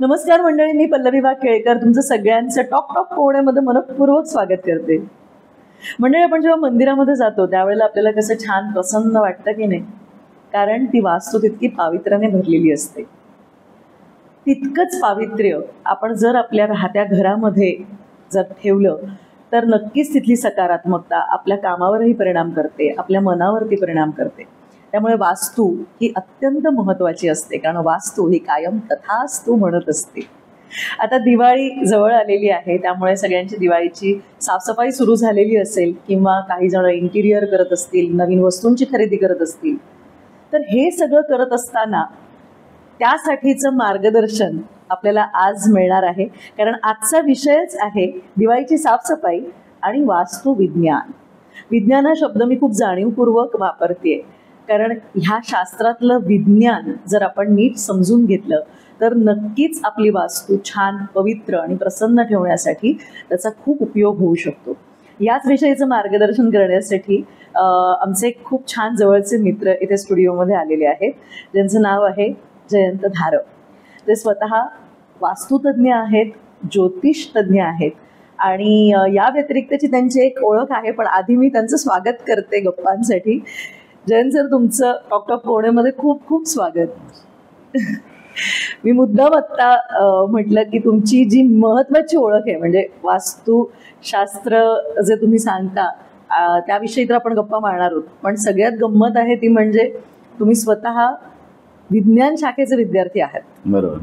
नमस्कार मंडळी, मी पल्लवी वाघ केळकर तुमचं सगळ्यांचं टॉक टॉक कोण्यामध्ये मनपूर्वक स्वागत करते. मंडळी, आपण जेव्हा मंदिरामध्ये जातो त्यावेळेला आपल्याला कसं छान प्रसन्न वाटतं की नाही, कारण ती वास्तू तितकी पावित्र्याने भरलेली असते. तितकंच पावित्र्य आपण जर आपल्या राहत्या घरामध्ये जर ठेवलं तर नक्कीच तिथली सकारात्मकता आपल्या कामावरही परिणाम करते, आपल्या मनावरती परिणाम करते. त्यामुळे वास्तू ही अत्यंत महत्त्वाची असते, कारण वास्तू ही कायम तथास्तु म्हणत असते. आता दिवाळी जवळ आलेली आहे, त्यामुळे सगळ्यांची दिवाळीची साफसफाई सुरू झालेली असेल किंवा काही जण इंटिरियर करत असतील, नवीन वस्तूंची खरेदी करत असतील. तर हे सगळं करत असताना त्यासाठीचं मार्गदर्शन आपल्याला आज मिळणार आहे, कारण आजचा विषयच आहे दिवाळीची साफसफाई आणि वास्तुविज्ञान. विज्ञान हा शब्द मी खूप जाणीवपूर्वक वापरते, कारण ह्या शास्त्रातलं विज्ञान जर आपण नीट समजून घेतलं तर नक्कीच आपली वास्तू छान, पवित्र आणि प्रसन्न ठेवण्यासाठी त्याचा खूप उपयोग होऊ शकतो. याच विषयीचं मार्गदर्शन करण्यासाठी आमचे एक खूप छान जवळचे मित्र इथे स्टुडिओमध्ये आलेले आहेत, ज्यांचं नाव आहे जयंत धारव. ते स्वतः वास्तुतज्ञ आहेत, ज्योतिष तज्ज्ञ आहेत आणि या व्यतिरिक्तची त्यांची एक ओळख आहे. पण आधी मी त्यांचं स्वागत करते गप्पांसाठी. जयंत सर, तुमचं टॉक टॉक कोण्यामध्ये खूप खूप स्वागत. मी मुद्दाम आत्ता म्हटलं की तुमची जी महत्त्वाची ओळख आहे म्हणजे वास्तुशास्त्र जे तुम्ही सांगता त्याविषयी तर आपण गप्पा मारणार आहोत, पण सगळ्यात गंमत आहे ती म्हणजे तुम्ही स्वतः विज्ञान शाखेचे विद्यार्थी आहात. बरोबर.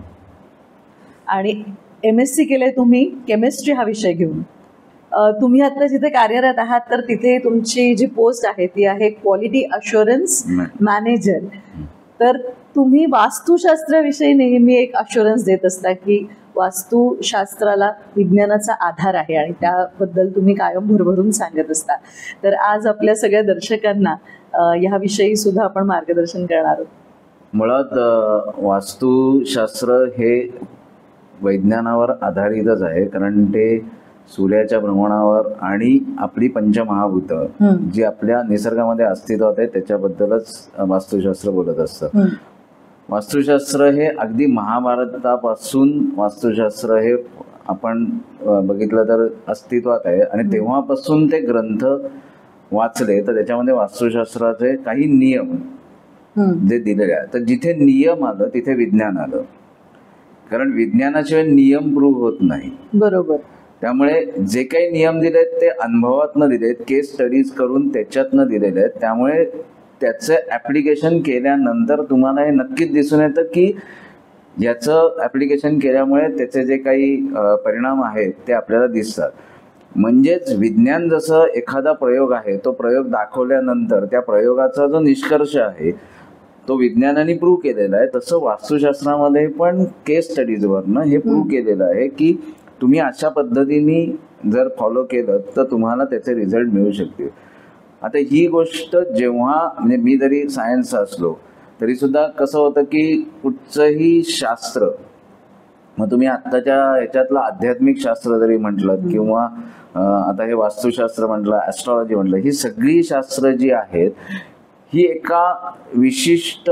आणि MSc केलंय तुम्ही केमिस्ट्री हा विषय घेऊन. तुम्ही आता जिथे कार्यरत आहात तर तिथे तुमची जी पोस्ट आहे ती आहे क्वालिटी अश्युरन्स मॅनेजर. तर तुम्ही वास्तुशास्त्राविषयी नेहमी एक अश्युरन्स देत असता की वास्तुशास्त्राला विज्ञानाचा आधार आहे आणि त्याबद्दल तुम्ही कायम भरभरून सांगत असता. तर आज आपल्या सगळ्या दर्शकांना ह्याविषयी सुद्धा आपण मार्गदर्शन करणार आहोत. मुळात वास्तुशास्त्र हे वैज्ञानावर आधारितच आहे, कारण ते सूर्याच्या भ्रमणावर आणि आपली पंचमहाभूतं जी आपल्या निसर्गामध्ये अस्तित्वात आहे त्याच्याबद्दलच वास्तुशास्त्र बोलत असतं. वास्तुशास्त्र हे अगदी महाभारतापासून वास्तुशास्त्र हे आपण बघितलं तर अस्तित्वात आहे आणि तेव्हापासून ते ग्रंथ वाचले तर त्याच्यामध्ये वास्तुशास्त्राचे काही नियम जे दिलेले आहेत. तर जिथे नियम आलं तिथे विज्ञान आलं, कारण विज्ञानाशिवाय नियम प्रूव्ह होत नाही. बरोबर. त्यामुळे जे काही नियम दिलेत ते अनुभवातनं दिलेत, केस स्टडीज करून त्याच्यातनं दिलेले आहेत. त्यामुळे त्याचं ॲप्लिकेशन केल्यानंतर तुम्हाला हे नक्कीच दिसून येतं की याचं ॲप्लिकेशन केल्यामुळे त्याचे जे काही परिणाम आहेत ते आपल्याला दिसतात. म्हणजेच विज्ञान जसं एखादा प्रयोग आहे, तो प्रयोग दाखवल्यानंतर त्या प्रयोगाचा जो निष्कर्ष आहे तो विज्ञानाने प्रूव्ह केलेला आहे, तसं वास्तुशास्त्रामध्ये पण केस स्टडीजवरनं हे प्रूव्ह केलेलं आहे की तुम्ही अशा पद्धतीने जर फॉलो केलं तर तुम्हाला त्याचे रिझल्ट मिळू शकतील. आता ही गोष्ट जेव्हा म्हणजे मी जरी सायन्स असलो तरी सुद्धा कसं होतं की कुठचंही शास्त्र, मग तुम्ही आत्ताच्या ह्याच्यातलं आध्यात्मिक शास्त्र जरी म्हटलं किंवा आता हे वास्तुशास्त्र म्हटलं, ॲस्ट्रॉलॉजी म्हटलं, ही सगळी शास्त्र जी आहेत ही एका विशिष्ट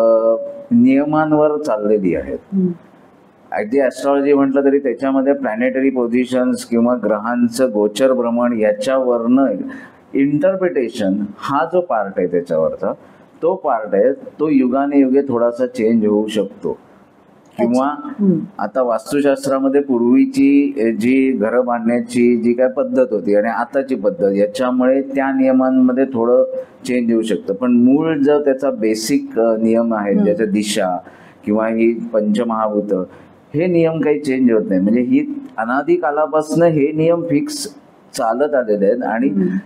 नियमांवर चाललेली आहेत. अगदी ॲस्ट्रॉलॉजी म्हटलं तरी त्याच्यामध्ये प्लॅनेटरी पोझिशन्स किंवा ग्रहांचं गोचर भ्रमण याच्यावरनं इंटरप्रिटेशन हा जो पार्ट आहे त्याच्यावरचा तो पार्ट आहे, तो युगाने युगे थोडासा चेंज होऊ शकतो. किंवा आता वास्तुशास्त्रामध्ये पूर्वीची जी घरं बांधण्याची जी काय पद्धत होती आणि आताची पद्धत याच्यामुळे त्या नियमांमध्ये थोडं चेंज येऊ शकतं, पण मूळ जो त्याचा बेसिक नियम आहे ज्याच्या दिशा किंवा ही पंचमहाभूतं हे नियम काही चेंज होत नाही. म्हणजे ही अनादी कालापासून हे नियम फिक्स चालत आलेले आहेत आणि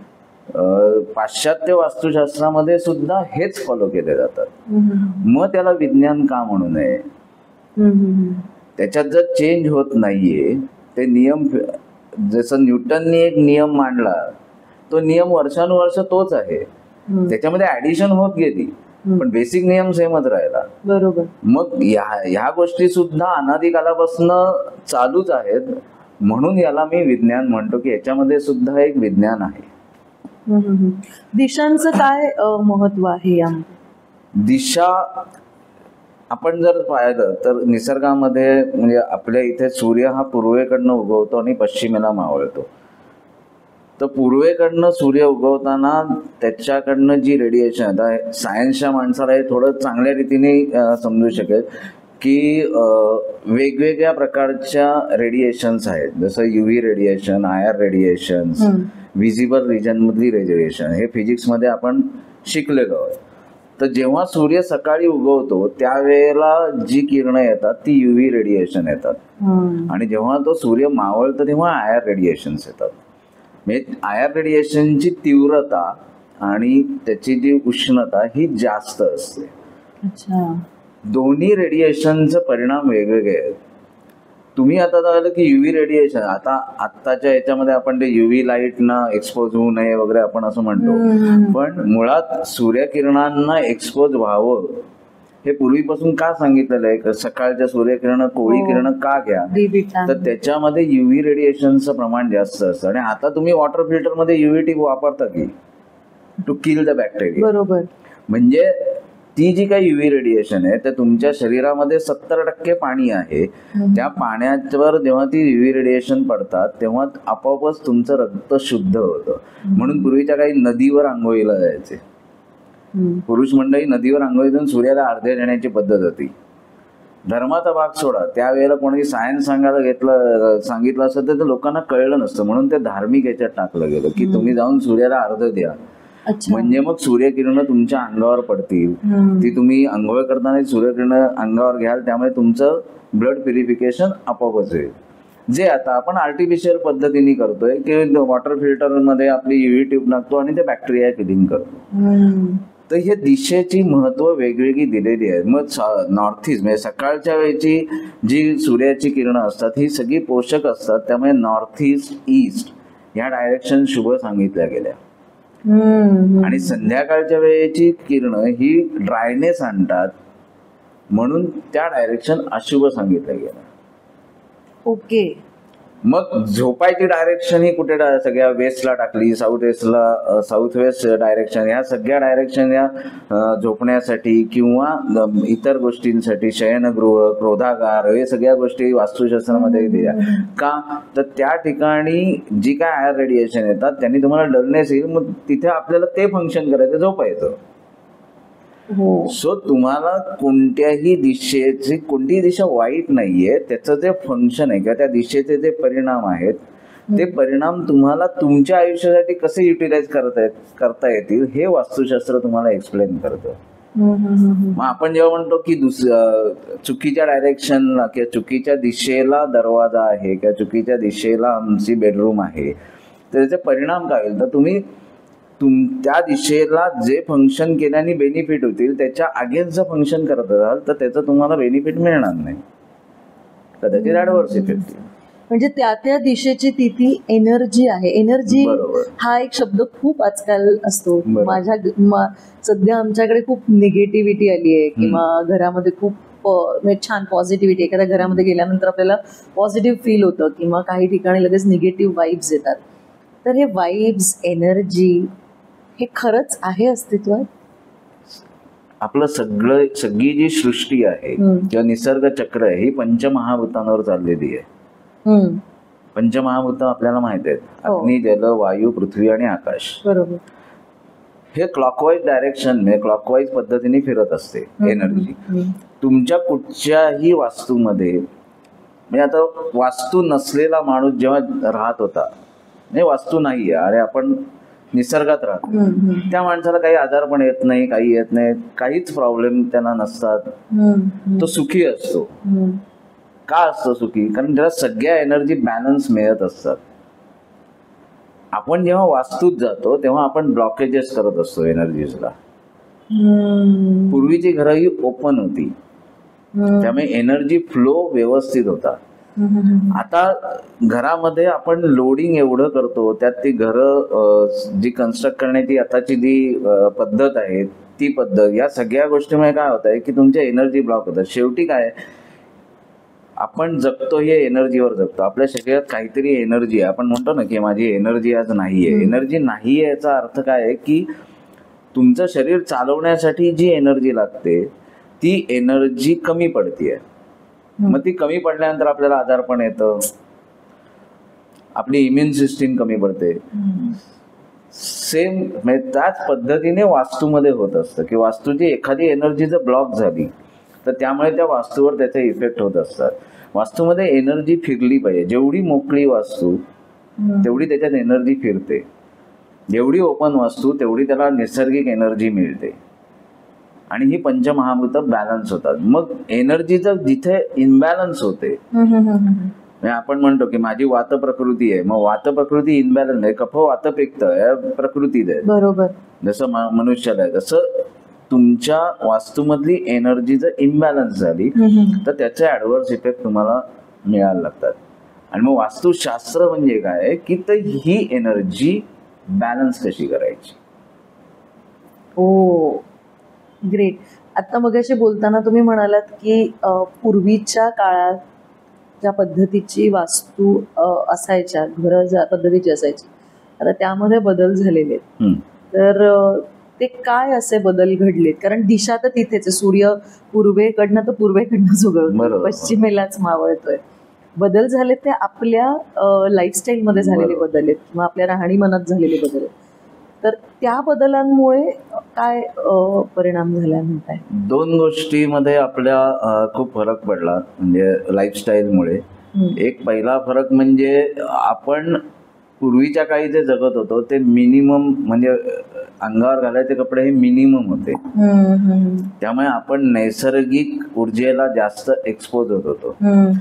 पाश्चात्य वास्तुशास्त्रामध्ये सुद्धा हेच फॉलो केले जातात. मग त्याला विज्ञान का म्हणू नये? त्याच्यात जर चेंज होत नाहीये ते नियम, जसं न्यूटननी एक नियम मांडला तो नियम वर्षानुवर्ष तोच आहे, त्याच्यामध्ये ऍडिशन होत गेली पण बेसिक नियम सेमच राहिला. बरोबर. मग ह्या गोष्टी सुद्धा अनादी कालापासून चालूच आहेत, म्हणून याला मी विज्ञान म्हणतो की याच्यामध्ये सुद्धा एक विज्ञान आहे. दिशांचं काय महत्व आहे यामध्ये? दिशा आपण जर पाहिलं तर निसर्गामध्ये म्हणजे आपल्या इथे सूर्य हा पूर्वेकडनं उगवतो आणि पश्चिमेला मावळतो. तर पूर्वेकडनं सूर्य उगवताना त्याच्याकडनं जी रेडिएशन, आता सायन्सच्या माणसाला हे थोडं चांगल्या रीतीने समजू शकेल की वेगवेगळ्या प्रकारच्या रेडिएशन्स आहेत, जसं UV radiation, IR radiation, visible region मधली रेडिएशन, हे फिजिक्समध्ये आपण शिकलेलो आहोत. तर जेव्हा सूर्य सकाळी उगवतो त्यावेळेला जी किरणं येतात ती UV रेडिएशन येतात, आणि जेव्हा तो सूर्य मावळतो तेव्हा IR रेडिएशन्स येतात. म्हणजे IR रेडिएशनची तीव्रता आणि त्याची जी उष्णता ही जास्त असते. दोन्ही रेडिएशनचे परिणाम वेगवेगळे आहेत. तुम्ही आता झालं की UV रेडिएशन, आत्ताच्या याच्यामध्ये आपण ते UV लाईटना एक्सपोज होऊ नये वगैरे आपण असं म्हणतो, पण मुळात सूर्यकिरणांना एक्सपोज व्हावं हे पूर्वीपासून का सांगितलेलं आहे? सकाळच्या सूर्यकिरण, कोवळी किरण का घ्या, तर त्याच्यामध्ये UV रेडिएशनचं प्रमाण जास्त असतं. आणि आता तुम्ही वॉटर फिल्टरमध्ये UV टिप वापरता की टू किल द बॅक्टेरिया. बरोबर. म्हणजे ती जी काही UV रेडिएशन आहे ते तुमच्या शरीरामध्ये 70% पाणी आहे, त्या पाण्यावर जेव्हा ती UV रेडिएशन पडतात तेव्हा आपोआपच तुमचं रक्त शुद्ध होतं. म्हणून पूर्वीच्या काही नदीवर आंघोळीला जायचे पुरुष मंडळी, नदीवर आंघोळीतून सूर्याला अर्ध्या देण्याची पद्धत होती. धर्माचा भाग सोडा, त्यावेळेला कोणी सायन्स सांगितलं असतं तर लोकांना कळलं नसतं, म्हणून ते धार्मिक याच्यात टाकलं गेलं की तुम्ही जाऊन सूर्याला अर्ध द्या, म्हणजे मग सूर्यकिरण तुमच्या अंगावर पडतील, ती तुम्ही आंघोळ करताना सूर्यकिरण अंगावर घ्याल, त्यामुळे तुमचं ब्लड प्युरिफिकेशन आपोआपच होईल. जे आता आपण आर्टिफिशियल पद्धतीने करतोय की वॉटर फिल्टर मध्ये आपली UV ट्यूब टाकतो आणि ते बॅक्टेरिया किलिंग करतो. तर हे दिशेची महत्व वेगवेगळी दिलेली आहे. मग नॉर्थ ईस्ट म्हणजे सकाळच्या वेळची जी सूर्याची किरणं असतात ही सगळी पोषक असतात, त्यामुळे नॉर्थ ईस्ट ह्या डायरेक्शन शुभ सांगितल्या गेल्या. आणि संध्याकाळच्या वेळेची किरणं ही ड्रायनेस आणतात, म्हणून त्या डायरेक्शन अशुभ सांगितल्या गेल्या. ओके. मग झोपायची डायरेक्शन ही कुठे सगळ्या वेस्टला टाकली, साऊथ वेस्ट डायरेक्शन, ह्या सगळ्या डायरेक्शन या झोपण्यासाठी किंवा इतर गोष्टींसाठी, शयनगृह, क्रोधागार, हे सगळ्या गोष्टी वास्तुशास्त्रामध्ये दिल्या का, तर त्या ठिकाणी जी काय IR रेडिएशन येतात त्यांनी तुम्हाला डलनेस येईल, मग तिथे आपल्याला ते फंक्शन करायचं, झोपायचं. सो तुम्हाला कोणत्याही दिशेची, कोणतीही दिशा वाईट नाहीये, त्याचं जे फंक्शन आहे किंवा त्या दिशेचे जे परिणाम आहेत ते परिणाम तुम्हाला तुमच्या आयुष्यासाठी कसे युटिलाइज करता येतील हे वास्तुशास्त्र तुम्हाला एक्सप्लेन करतं. मग आपण जेव्हा म्हणतो की चुकीच्या डायरेक्शनला किंवा चुकीच्या दिशेला दरवाजा आहे किंवा चुकीच्या दिशेला आमची बेडरूम आहे, तर त्याचे परिणाम काय होईल, तर तुम्ही त्या दिशेला जे फंक्शन केल्याने बेनिफिट होतील त्याच्या अगेन्स्ट जर फंक्शन करत असाल तर त्याचं तुम्हाला बेनिफिट मिळणार नाही, कदाचित ऍडव्हर्स इफेक्ट. म्हणजे त्या दिशेची ती एनर्जी आहे. एनर्जी हा एक शब्द खूप आजकाल असतो. सध्या आमच्याकडे खूप निगेटिव्हिटी आली आहे किंवा घरामध्ये खूप छान पॉझिटिव्हिटी, एखाद्या घरामध्ये गेल्यानंतर आपल्याला पॉझिटिव्ह फील होतं किंवा काही ठिकाणी लगेच निगेटिव्ह वाईब्स येतात. तर हे वाईब्स, एनर्जी हे खरंच आहे अस्तित्वात? आपलं सगळी जी सृष्टी आहे किंवा निसर्ग चक्र आहे ही पंचमहाभूतांवर चाललेली आहे. पंचमहाभूत आपल्याला माहित आहेत, अग्नी, जल, वायू, पृथ्वी आणि आकाश. बरोबर. हे क्लॉकवाईज डायरेक्शन म्हणजे क्लॉकवाईज पद्धतीने फिरत असते एनर्जी. तुमच्या कुठच्याही वास्तूमध्ये, म्हणजे आता वास्तू नसलेला माणूस जेव्हा राहत होता, म्हणजे वास्तू नाहीये आणि आपण निसर्गात राहतो, त्या माणसाला काही आजार पण येत नाही, काही येत नाही, काहीच प्रॉब्लेम त्यांना नसतात, तो सुखी असतो. का असतो सुखी? कारण त्याला सगळ्या एनर्जी बॅलन्स मिळत असतात. आपण जेव्हा वास्तूत जातो तेव्हा आपण ब्लॉकेजेस करत असतो एनर्जीजला. पूर्वीची घरं ही ओपन होती, त्यामुळे एनर्जी फ्लो व्यवस्थित होता. आता घरामध्ये आपण लोडिंग एवढं करतो, त्यात ती घरं जी कन्स्ट्रक्ट करण्याची आताची जी पद्धत आहे ती पद्धत, या सगळ्या गोष्टीमुळे काय होत आहे की तुमच्या एनर्जी ब्लॉक होतात. शेवटी काय, आपण जगतो हे एनर्जीवर जगतो. आपल्या शरीरात काहीतरी एनर्जी आहे, आपण म्हणतो ना की माझी एनर्जी आज नाहीये. एनर्जी नाहीये याचा अर्थ काय आहे की तुमचं शरीर चालवण्यासाठी जी एनर्जी लागते ती एनर्जी कमी पडतीये. मग ती कमी पडल्यानंतर आपल्याला आजारपण येतं, आपली इम्युन सिस्टीम कमी पडते. सेम म्हणजे त्याच पद्धतीने वास्तूमध्ये होत असतं की वास्तूची एखादी एनर्जी जर ब्लॉक झाली तर त्यामुळे त्या वास्तूवर त्याचे इफेक्ट होत असतात. वास्तूमध्ये एनर्जी फिरली पाहिजे. जेवढी मोकळी वास्तू तेवढी त्याच्यात एनर्जी फिरते, जेवढी ओपन वास्तू तेवढी त्याला नैसर्गिक एनर्जी मिळते आणि ही पंचमहाभूत बॅलन्स होतात. मग एनर्जीचं जिथे इनबॅलन्स होते, आपण म्हणतो की माझी वात प्रकृती आहे, मग वात प्रकृती इनबॅलन्स आहे, कफ वात पित्त प्रकृतीत आहे, बरोबर, जसं मनुष्याला आहे तसं तुमच्या वास्तूमधली एनर्जी जर इम्बॅलन्स झाली तर त्याचे ऍडव्हर्स इफेक्ट तुम्हाला मिळायला लागतात. आणि मग वास्तुशास्त्र म्हणजे काय की तर ही एनर्जी बॅलन्स कशी करायची. Oh great. आता मगाशी बोलताना तुम्ही म्हणालात की पूर्वीच्या काळात ज्या पद्धतीची वास्तू असायच्या, घरं ज्या पद्धतीची असायची, आता त्यामध्ये बदल झालेले आहेत. तर ते काय असे बदल घडलेत? कारण दिशा तर तिथेच आहे, सूर्य पूर्वेकडनं तर पूर्वेकडनं उगवतो, पश्चिमेलाच मावळतोय. बदल झाले ते आपल्या लाईफस्टाईलमध्ये झालेले बदल आहेत किंवा आपल्या राहणीमानात झालेले बदल आहेत. तर त्या बदलांमुळे काय परिणाम झाला म्हणताय? दोन गोष्टीमध्ये आपल्या खूप फरक पडला म्हणजे लाईफस्टाईलमुळे. एक पहिला फरक म्हणजे आपण पूर्वीच्या काळी जे जगत होतो ते मिनिमम म्हणजे अंगावर घालायचे कपडे हे मिनिमम होते, त्यामुळे आपण नैसर्गिक ऊर्जेला जास्त एक्सपोज होत होतो.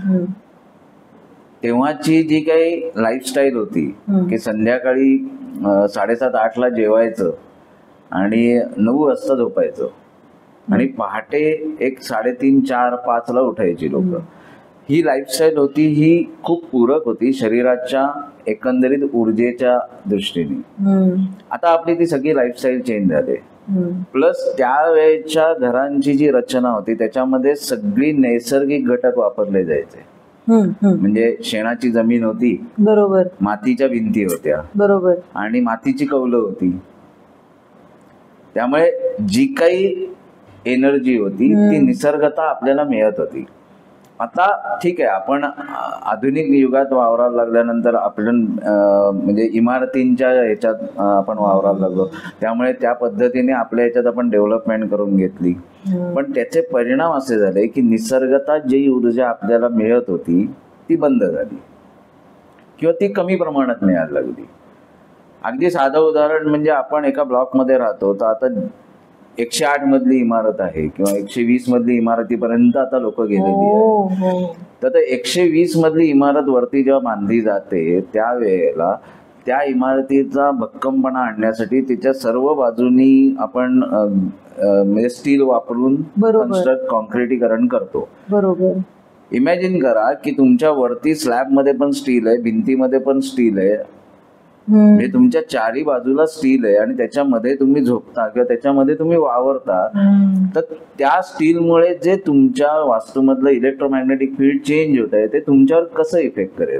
तेव्हाची जी काही लाईफस्टाईल होती की संध्याकाळी 7:30-8ला जेवायचं आणि 9 वाजता झोपायचं आणि पहाटे 3:30-4-5ला उठायची लोक. ही लाईफस्टाईल होती, ही खूप पूरक होती शरीराच्या एकंदरीत ऊर्जेच्या दृष्टीने. आता आपली ती सगळी लाईफस्टाईल चेंज झाली. प्लस त्यावेळेच्या घरांची जी रचना होती त्याच्यामध्ये सगळी नैसर्गिक घटक वापरले जायचे. म्हणजे शेणाची जमीन होती, बरोबर, मातीच्या भिंती होत्या, बरोबर, आणि मातीची कौलं होती. त्यामुळे जी काही एनर्जी होती ती निसर्गता आपल्याला मिळत होती. आता ठीक आहे, आपण आधुनिक युगात वावरायला लागल्यानंतर आपण म्हणजे इमारतींच्या ह्याच्यात आपण वावरायला लागलो, त्यामुळे त्या पद्धतीने आपल्या ह्याच्यात आपण डेव्हलपमेंट करून घेतली. पण त्याचे परिणाम असे झाले की निसर्गता जी ऊर्जा आपल्याला मिळत होती ती बंद झाली किंवा ती कमी प्रमाणात मिळायला लागली. अगदी साधं उदाहरण म्हणजे आपण एका ब्लॉकमध्ये राहतो, तर आता 108 मधली इमारत आहे किंवा 120 मधली इमारतीपर्यंत आता लोक गेलेली आहेत. तर 120 मधली इमारत वरती जेव्हा बांधली जाते त्यावेळेला त्या इमारतीचा भक्कमपणा आणण्यासाठी तिच्या सर्व बाजूनी आपण म्हणजे स्टील वापरून कॉन्क्रिटीकरण करतो. बरोबर. इमॅजिन करा की तुमच्या वरती स्लॅब मध्ये पण स्टील आहे, भिंतीमध्ये पण स्टील आहे, म्हणजे तुमच्या चारी बाजूला स्टील आहे आणि त्याच्यामध्ये तुम्ही झोपता किंवा त्याच्यामध्ये तुम्ही वावरता, तर त्या स्टीलमुळे जे तुमच्या वास्तूमधलं इलेक्ट्रोमॅग्नेटिक फील्ड चेंज होत आहे ते तुमच्यावर कसं इफेक्ट करेल.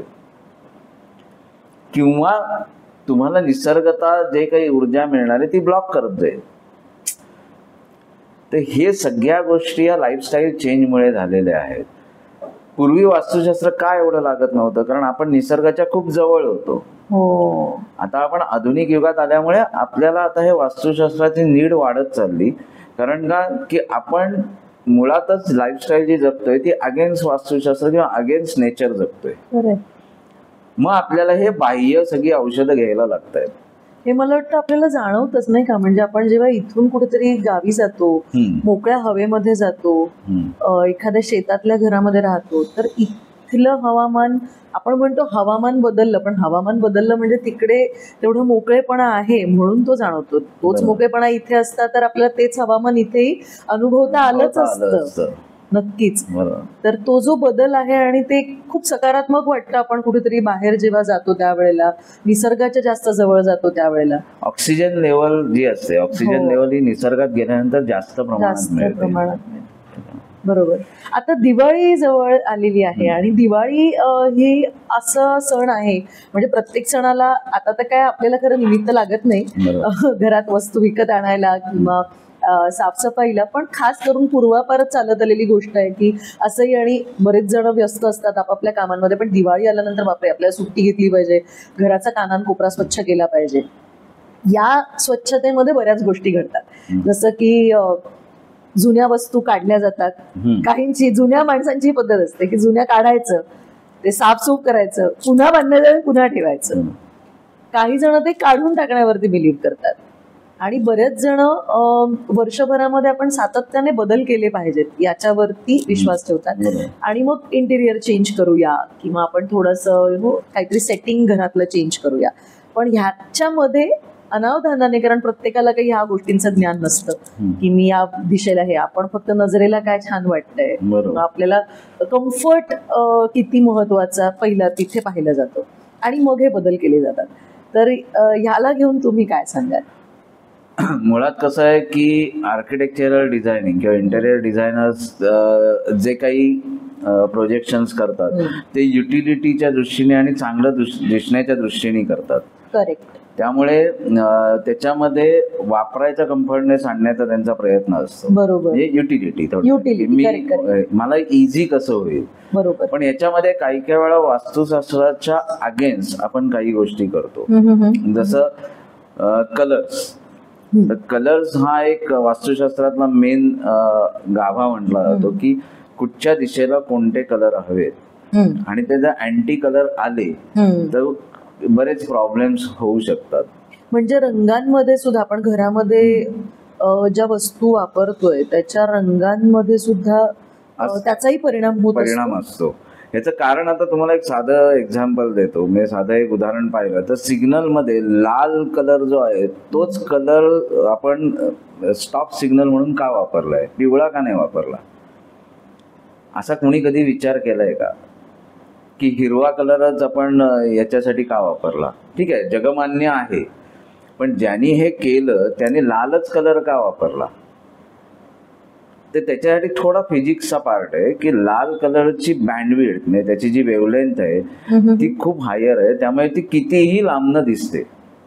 किंवा तुम्हाला निसर्गता जे काही ऊर्जा मिळणार आहे ती ब्लॉक करत जाईल. तर हे सगळ्या गोष्टी या लाईफस्टाईल चेंजमुळे झालेल्या आहेत. पूर्वी वास्तुशास्त्र काय एवढं लागत नव्हतं कारण आपण निसर्गाच्या खूप जवळ होतो. आता आपण आधुनिक युगात आल्यामुळे आपल्याला आता हे वास्तुशास्त्राची नीड वाढत चालली. कारण का की आपण मुळातच लाईफस्टाईल जी जगतोय ती अगेन्स्ट वास्तुशास्त्र किंवा अगेन्स्ट नेचर जगतोय. मग आपल्याला हे बाह्य सगळी औषधं घ्यायला लागत आहेत. हे मला वाटतं आपल्याला जाणवतच नाही का. म्हणजे आपण जेव्हा इथून कुठेतरी गावी जातो, मोकळ्या हवेमध्ये जातो, एखाद्या शेतातल्या घरामध्ये राहतो, तर इथलं हवामान, आपण म्हणतो हवामान बदललं, पण हवामान बदललं म्हणजे तिकडे तेवढं मोकळेपणा आहे म्हणून तो जाणवतो. तोच मोकळेपणा इथे असता तर आपल्याला तेच हवामान इथेही अनुभवता आलंच असतं. नक्कीच. तर तो जो बदल आहे आणि ते खूप सकारात्मक वाटतं. आपण कुठेतरी बाहेर जेव्हा जातो त्यावेळेला, निसर्गाच्या जास्त जवळ जातो त्यावेळेला ऑक्सिजन लेवल जी असते, ऑक्सिजन लेवल ही निसर्गात गेल्यानंतर जास्त प्रमाणात. बरोबर. आता दिवाळी जवळ आलेली आहे आणि दिवाळी ही असं सण आहे म्हणजे प्रत्येक सणाला आता तर काय आपल्याला खरं निमित्त लागत नाही घरात वस्तू विकत आणायला किंवा साफसफाईला, पण खास करून पूर्वापारच चालत आलेली गोष्ट आहे की असंही, आणि बरेच जण व्यस्त असतात आपापल्या कामांमध्ये, पण दिवाळी आल्यानंतर बापरे आपल्याला सुट्टी घेतली पाहिजे, घराचा कानाकोपरा स्वच्छ केला पाहिजे. या स्वच्छतेमध्ये बऱ्याच गोष्टी घडतात, जसं की जुन्या वस्तू काढल्या जातात. काहींची, जुन्या माणसांची पद्धत असते की जुन्या काढायचं, ते साफसूफ करायचं, पुन्हा बांधण्याचं, पुन्हा ठेवायचं. काही जण ते काढून टाकण्यावरती बिलीव्ह करतात, आणि बरेच जण वर्षभरामध्ये आपण सातत्याने बदल केले पाहिजेत याच्यावरती विश्वास ठेवतात. आणि मग इंटिरियर चेंज करूया, किंवा आपण थोडंसं काहीतरी सेटिंग घरातलं चेंज करूया. पण ह्याच्यामध्ये अनावधानाने, कारण प्रत्येकाला काही ह्या गोष्टींचं ज्ञान नसतं की मी या दिशेला हे, आपण फक्त नजरेला काय छान वाटतंय, आपल्याला कम्फर्ट किती महत्वाचा पहिला तिथे पाहिलं जातं, आणि मग हे बदल केले जातात. तर ह्याला घेऊन तुम्ही काय सांगाल? मुळात कसं आहे की आर्किटेक्चरल डिझायनिंग किंवा इंटेरियर डिझायनर्स जे काही प्रोजेक्शन्स करतात ते युटिलिटीच्या दृष्टीने आणि चांगलं दिसण्याच्या दृष्टीने करतात. करेक्ट. त्यामुळे त्याच्यामध्ये वापरायचा कम्फर्टनेस आणण्याचा त्यांचा प्रयत्न असतो. बरोबर. म्हणजे युटिलिटी, मला इझी कसं होईल. बरोबर. पण याच्यामध्ये काही काही वेळा वास्तुशास्त्राच्या अगेन्स्ट आपण काही गोष्टी करतो, जसं कलर्स. तर कलर्स हा एक वास्तुशास्त्रातला मेन गाभा म्हटला जातो की कुठच्या दिशेला कोणते कलर हवेत, आणि त्याचा अँटी कलर आले तर बरेच प्रॉब्लेम्स होऊ शकतात. म्हणजे रंगांमध्ये सुद्धा आपण घरामध्ये ज्या वस्तू वापरतोय त्याच्या रंगांमध्ये सुद्धा त्याचाही परिणाम असतो. याचं कारण आता तुम्हाला एक साधं एक्झाम्पल देतो. मी साधं एक उदाहरण पाहिलं तर सिग्नलमध्ये लाल कलर जो आहे तोच कलर आपण स्टॉप सिग्नल म्हणून का वापरलाय, पिवळा का नाही वापरला? असा कोणी कधी विचार केलाय का की हिरवा कलरच आपण याच्यासाठी का वापरला? ठीक आहे, जगमान्य आहे, पण ज्यांनी हे केलं त्याने लालच कलर का वापरला? तर त्याच्यासाठी थोडा फिजिक्सचा पार्ट आहे की लाल कलरची बँडविड्थ म्हणजे त्याची जी वेव्हलेंथ आहे ती खूप हायर आहे, त्यामुळे ती कितीही लांबनं दिसते.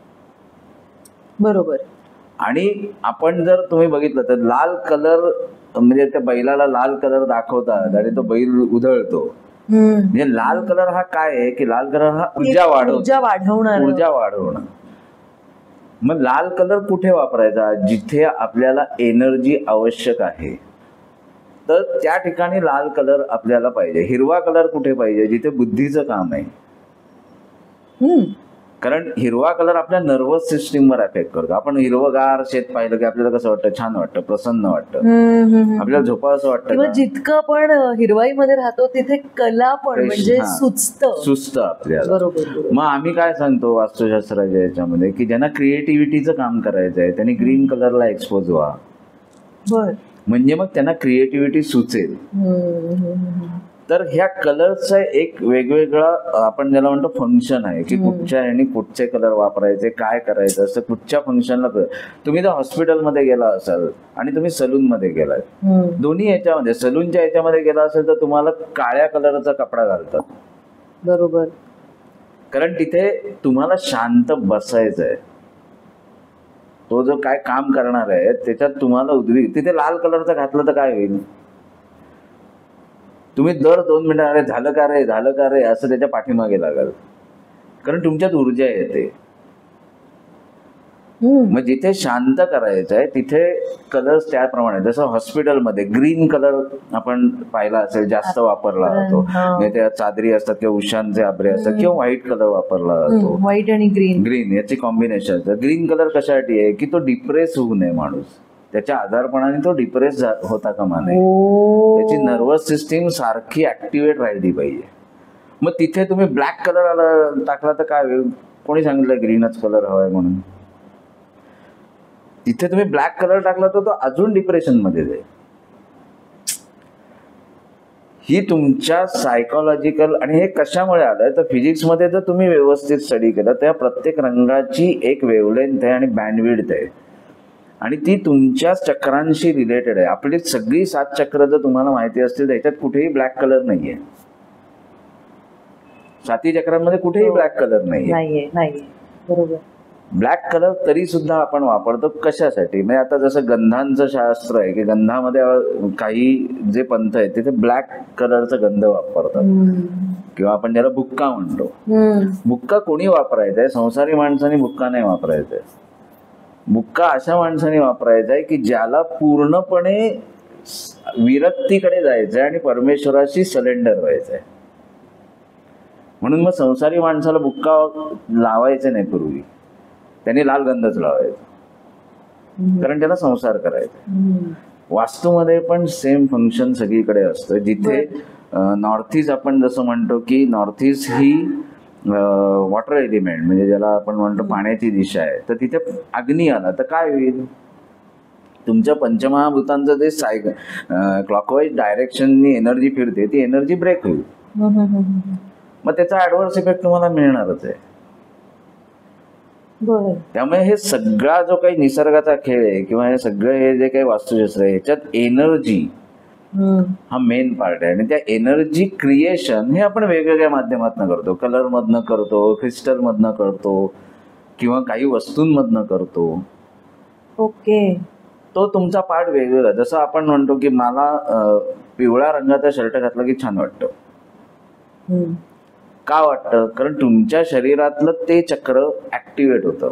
बरोबर. आणि आपण जर तुम्ही बघितलं तर लाल कलर म्हणजे त्या बैलाला लाल कलर दाखवतात आणि तो बैल उधळतो. म्हणजे लाल कलर हा काय आहे की लाल कलर हा ऊर्जा वाढवणं. मग लाल कलर कुठे वापरायचा? जिथे आपल्याला एनर्जी आवश्यक आहे तर त्या ठिकाणी लाल कलर आपल्याला पाहिजे. हिरवा कलर कुठे पाहिजे? जिथे बुद्धीचं काम आहे. कारण हिरवा कलर आपल्या नर्वस सिस्टीमवर अफेक्ट करतो. आपण हिरवगार शेत पाहिलं की आपल्याला कसं वाटतं? छान वाटतं, प्रसन्न वाटतं, आपल्याला झोपावंसं वाटतं. जितकं आपण हिरवाईमध्ये राहतो तिथे कला पण म्हणजे सुस्त आपल्याला. मग आम्ही काय सांगतो वास्तुशास्त्राच्या याच्यामध्ये की ज्यांना क्रिएटिव्हिटीचं काम करायचं आहे त्यांनी ग्रीन कलरला एक्सपोज व्हा. म्हणजे मग त्यांना क्रिएटिव्हिटी सुचेल. तर ह्या कलरचा एक वेगवेगळा आपण ज्याला म्हणतो फंक्शन आहे की कुठच्या आणि कुठचे कलर वापरायचे, काय करायचं असं कुठच्या फंक्शनला. तुम्ही जर हॉस्पिटलमध्ये गेला असाल आणि तुम्ही सलून मध्ये गेलाय, दोन्ही याच्यामध्ये सलूनच्या याच्यामध्ये गेला असेल तर तुम्हाला काळ्या कलरचा कपडा घालतात. बरोबर. कारण तिथे तुम्हाला शांत बसायचं आहे. तो जो काय काम करणार आहे त्याच्यात तुम्हाला उद्विग्न. तिथे लाल कलरचा घातलं तर काय होईल? तुम्ही दर 2 मिनिटं अरे झालं का रे असं त्याच्या पाठीमागे लागाल, कारण तुमच्यात ऊर्जा येते. मग जिथे शांत करायचं आहे तिथे कलर्स त्याप्रमाणे. जसं हॉस्पिटलमध्ये ग्रीन कलर आपण पाहिला असेल जास्त वापरला जातो. म्हणजे त्या चादरी असतात किंवा उशांचे आब्रे असतात किंवा व्हाईट कलर वापरला जातो. व्हाईट आणि ग्रीन याची कॉम्बिनेशन. ग्रीन कलर कशासाठी आहे की तो डिप्रेस होऊ नये माणूस. त्याच्या आजारपणाने तो डिप्रेस होता कामा नये. त्याची नर्वस सिस्टीम सारखी ऍक्टिव्हेट राहिली पाहिजे. मग तिथे तुम्ही ब्लॅक कलर टाकला तर काय होईल? कोणी सांगितलं ग्रीनच कलर हवाय म्हणून? तिथे तुम्ही ब्लॅक कलर टाकला तर तो अजून डिप्रेशन मध्ये जाईल. ही तुमच्या सायकोलॉजिकल. आणि हे कशामुळे आलंय तर फिजिक्समध्ये जर तुम्ही व्यवस्थित स्टडी केलं तर प्रत्येक रंगाची एक वेव्हलेंथ आहे आणि बँडविड्थ आहे, आणि ती तुमच्या चक्रांशी रिलेटेड आहे. आपली सगळी 7 चक्र जर तुम्हाला माहिती असतील त्याच्यात कुठेही ब्लॅक कलर नाहीये. 7 चक्रांमध्ये कुठेही ब्लॅक कलर नाहीये. बरोबर. ब्लॅक कलर तरी सुद्धा आपण वापरतो कशासाठी, म्हणजे आता जसं गंधांचं शास्त्र आहे की गंधामध्ये काही जे पंथ आहेत तिथे ब्लॅक कलरचा गंध वापरतात, किंवा आपण ज्याला बुक्का म्हणतो. बुक्का कोणी वापरायचा आहे? संसारी माणसाने बुक्का नाही वापरायचा आहे. बुक्का अशा माणसाने वापरायचा आहे की ज्याला पूर्णपणे विरक्तीकडे जायचं आहे आणि परमेश्वराशी सलेंडर व्हायचं आहे. म्हणून मग संसारी माणसाला बुक्का लावायचे नाही पूर्वी, त्यांनी लाल गंधच लावायचा, कारण त्याला संसार करायचा. वास्तूमध्ये पण सेम फंक्शन सगळीकडे असतं. जिथे नॉर्थ ईस्ट आपण जसं म्हणतो की नॉर्थ ईस्ट ही वॉटर एलिमेंट म्हणजे ज्याला आपण म्हणतो पाण्याची दिशा आहे, तर तिथे अग्नी आला तर काय होईल? तुमच्या पंचमहाभूतांचं जे क्लॉकवाईज डायरेक्शननी एनर्जी फिरते ती एनर्जी ब्रेक होईल. मग त्याचा ऍडव्हर्स इफेक्ट तुम्हाला मिळणारच आहे. त्यामुळे हे सगळा जो काही निसर्गाचा खेळ आहे किंवा हे सगळं हे जे काही वास्तुशास्त्र आहे ह्याच्यात एनर्जी हा मेन पार्ट आहे. आणि त्या एनर्जी क्रिएशन हे आपण वेगवेगळ्या माध्यमातून करतो. कलर मधनं करतो, क्रिस्टल मधनं करतो, किंवा काही वस्तूंमधनं करतो. ओके. तो तुमचा पार्ट वेगवेगळा. जसं आपण म्हणतो की मला पिवळ्या रंगाचा शर्ट घातला की छान वाटतं. का वाटतं? कारण तुमच्या शरीरातलं ते चक्र ऍक्टिव्हेट होतं.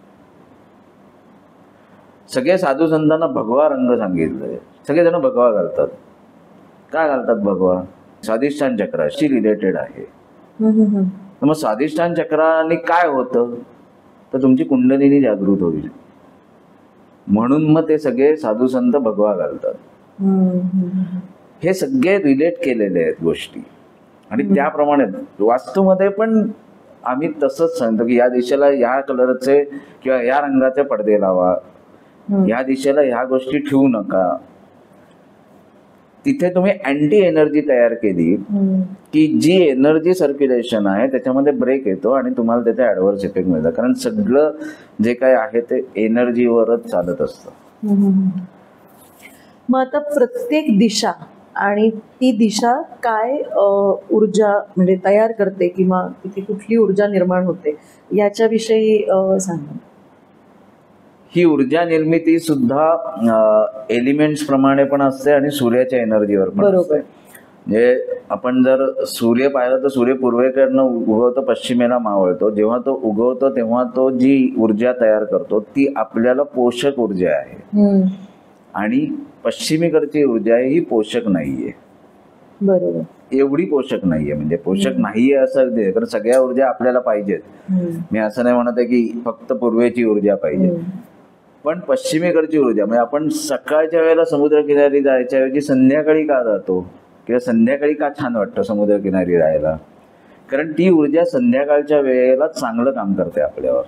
सगळे साधू संतांना भगवा रंग सांगितलंय. सगळेजण भगवा घालतात. का घालतात भगवा? स्वादिष्ठान चक्राशी रिलेटेड आहे. मग स्वादिष्ठान चक्राने काय होतं? तर तुमची कुंडलिनी जागृत होईल. म्हणून मग ते सगळे साधू संत भगवा घालतात. हे सगळे रिलेट केलेले आहेत गोष्टी. आणि त्याप्रमाणे वास्तूमध्ये पण आम्ही तसंच सांगतो की या दिशेला या कलरचे किंवा या रंगाचे पडदे लावा, या दिशेला ह्या गोष्टी ठेवू नका. तिथे तुम्ही अँटी एनर्जी तयार केली की जी एनर्जी सर्क्युलेशन आहे त्याच्यामध्ये ब्रेक येतो आणि तुम्हाला त्याचा ऍडव्हर्स इफेक्ट मिळतो. कारण सगळं जे काय आहे ते एनर्जीवरच चालत असतं. मग आता प्रत्येक दिशा आणि ती दिशा काय ऊर्जा म्हणजे तयार करते किंवा तिथे कुठली ऊर्जा निर्माण होते याच्याविषयी सांगा. ही ऊर्जा निर्मिती सुद्धा एलिमेंट्स प्रमाणे पण असते आणि सूर्याच्या एनर्जीवर पण असते. म्हणजे आपण जर सूर्य पाहिलं तर सूर्य पूर्वेकडनं उगवतो, पश्चिमेला मावळतो. जेव्हा तो उगवतो तेव्हा तो जी ऊर्जा तयार करतो ती आपल्याला पोषक ऊर्जा आहे. आणि पश्चिमेकडची ऊर्जा आहे ही पोषक नाहीये. बरोबर. एवढी पोषक नाहीये. म्हणजे पोषक नाहीये असं दे, कारण सगळ्या ऊर्जा आपल्याला पाहिजेत. मी असं नाही म्हणत आहे की फक्त पूर्वेची ऊर्जा पाहिजे, पण पश्चिमेकडची ऊर्जा म्हणजे आपण सकाळच्या वेळेला समुद्रकिनारी जायच्या ऐवजी संध्याकाळी का जातो किंवा संध्याकाळी का छान वाटतं समुद्रकिनारी राहायला? कारण ती ऊर्जा संध्याकाळच्या वेळेला चांगलं काम करते आपल्यावर.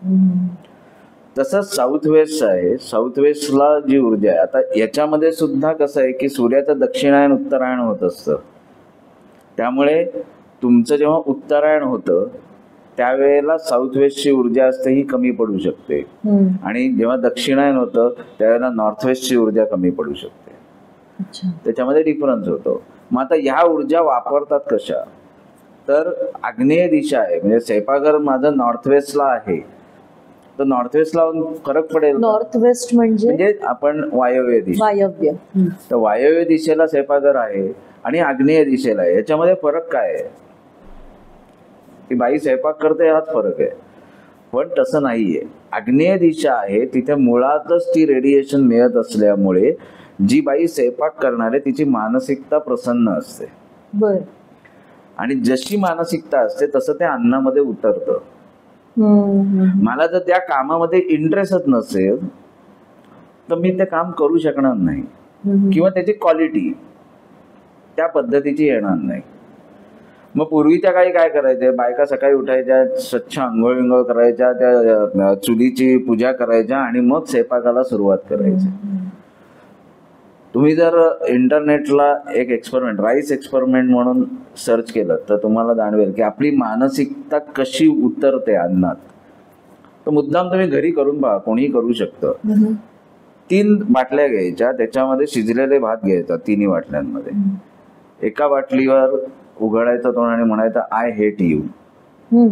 तसंच साऊथ वेस्ट आहे. साऊथ वेस्टला जी ऊर्जा आहे, आता याच्यामध्ये सुद्धा कसं आहे की सूर्याचं दक्षिणायन उत्तरायण होत असतं. त्यामुळे तुमचं जेव्हा उत्तरायण होतं त्यावेळेला साऊथ वेस्टची ऊर्जा असते ही कमी पडू शकते, आणि जेव्हा दक्षिणायन होतं त्यावेळेला नॉर्थ वेस्टची ऊर्जा कमी पडू शकते. त्याच्यामध्ये डिफरन्स होतो. मग आता ह्या ऊर्जा वापरतात कशा? तर आग्नेय दिशा आहे, म्हणजे स्वयंपाकघर माझं नॉर्थ वेस्टला आहे, तर नॉर्थ वेस्ट ला फरक पडेल. नॉर्थ वेस्ट म्हणजे आपण वायव्य दिशा. वायव्य. तर वायव्य दिशेला स्वयंपाकघर आहे आणि आग्नेय दिशेला आहे. याच्यामध्ये फरक काय आहे? ती बाई स्वयंपाक करते हाच फरक आहे. पण तसं नाहीये. आग्नेय दिशा आहे तिथे मुळातच ती रेडिएशन मिळत असल्यामुळे जी बाई स्वयंपाक करणार आहे तिची मानसिकता प्रसन्न असते. बर. आणि जशी मानसिकता असते तसं त्या अन्नामध्ये उतरतं. मला जर त्या कामामध्ये इंटरेस्टच नसेल तर मी ते काम करू शकणार नाही, किंवा त्याची क्वालिटी त्या पद्धतीची येणार नाही. मग पूर्वीच्या काळी काय करायचे? बायका सकाळी उठायच्या, स्वच्छ आंघोळ विंघोळ करायच्या, त्या चुलीची पूजा करायच्या आणि मग स्वयंपाकाला सुरुवात करायची. तुम्ही जर इंटरनेटला एक एक्सपेरिमेंट, राईस एक्सपेरिमेंट म्हणून सर्च केलं तर तुम्हाला जाणवेल की आपली मानसिकता कशी उतरते अन्नात. तर मुद्दाम तुम्ही घरी करून पहा, कोणीही करू शकतं. 3 बाटल्या घ्यायच्या, त्याच्यामध्ये शिजलेले भात घ्यायचा 3 बाटल्यांमध्ये. एका बाटलीवर उघडायचं तोंड आणि म्हणायचं आय हेट यू.